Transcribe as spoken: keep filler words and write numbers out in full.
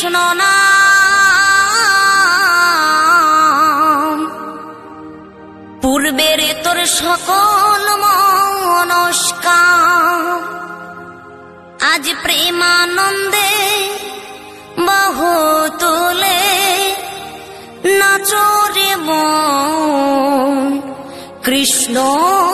কৃষ্ণ নাম পূর্বের তোর সকল মনস্কাম আজ প্রেমানন্দে বাহু তুলে নাচরে মন কৃষ্ণ